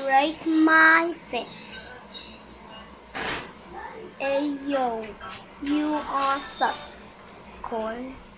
break my feet. Ayoo, you are sus, cool.